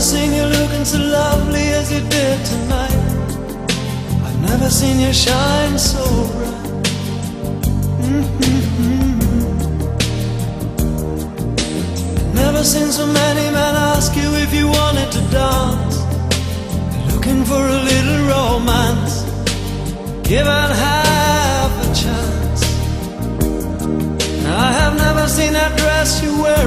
seen you looking so lovely as you did tonight. I've never seen you shine so bright. I've never seen so many men ask you if you wanted to dance. Looking for a little romance, given half a chance. I have never seen that dress you wear